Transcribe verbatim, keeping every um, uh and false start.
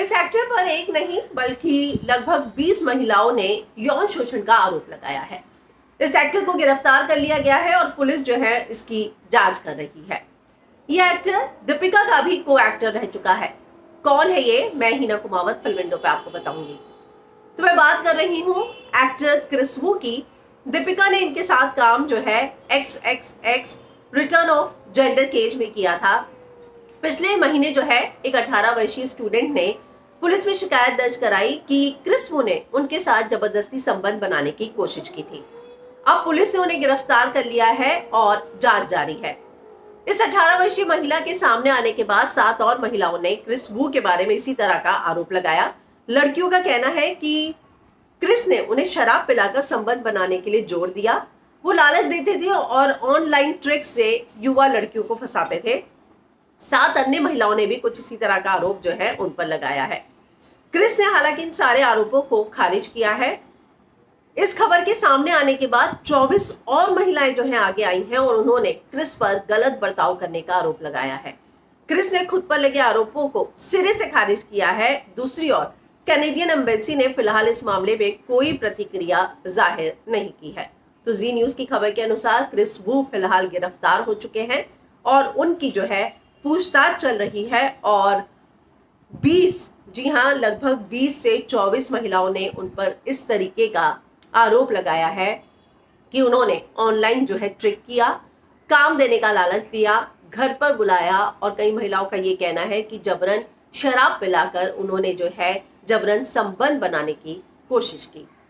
इस एक्टर पर एक नहीं बल्कि लगभग बीस महिलाओं ने यौन शोषण का आरोप लगाया है। इस एक्टर को गिरफ्तार कर लिया गया है और पुलिस जो है इसकी जांच कर रही है। यह एक्टर दीपिका का भी को एक्टर रह चुका है। कौन है ये, मैं हिना कुमावत फिल्म विंडो पे आपको बताऊंगी। तो मैं बात कर रही हूँ एक्टर क्रिस वू की। दीपिका ने इनके साथ काम जो है x x x return of Xander Cage में किया था। पिछले महीने जो है एक अठारह वर्षीय स्टूडेंट ने पुलिस में शिकायत दर्ज कराई कि क्रिस वू ने उनके साथ जबरदस्ती संबंध बनाने की कोशिश की थी। अब पुलिस ने उन्हें गिरफ्तार कर लिया है और जांच जारी है। इस अठारह वर्षीय महिला के सामने आने के बाद सात और महिलाओं ने क्रिस वू के बारे में इसी तरह का आरोप लगाया। लड़कियों का कहना है कि क्रिस ने उन्हें शराब पिलाकर संबंध बनाने के लिए जोर दिया। वो लालच देते थे और ऑनलाइन ट्रिक से युवा लड़कियों को फंसाते थे। सात अन्य महिलाओं ने भी कुछ इसी तरह का आरोप जो है उन पर लगाया है। क्रिस ने हालांकि इन सारे आरोपों को खारिज किया है। इस खबर के सामने आने के बाद चौबीस और महिलाएं जो हैं आगे आई हैं और उन्होंने क्रिस पर गलत बर्ताव करने का आरोप लगाया है। क्रिस ने खुद पर लगे आरोपों को सिरे से खारिज किया है। दूसरी ओर कैनेडियन एम्बेसी ने फिलहाल इस मामले में कोई प्रतिक्रिया जाहिर नहीं की है। तो जी न्यूज की खबर के अनुसार क्रिस वू फिलहाल गिरफ्तार हो चुके हैं और उनकी जो है पूछताछ चल रही है और बीस जी हाँ लगभग बीस से चौबीस महिलाओं ने उन पर इस तरीके का आरोप लगाया है कि उन्होंने ऑनलाइन जो है ट्रिक किया, काम देने का लालच दिया, घर पर बुलाया और कई महिलाओं का ये कहना है कि जबरन शराब पिलाकर उन्होंने जो है जबरन संबंध बनाने की कोशिश की।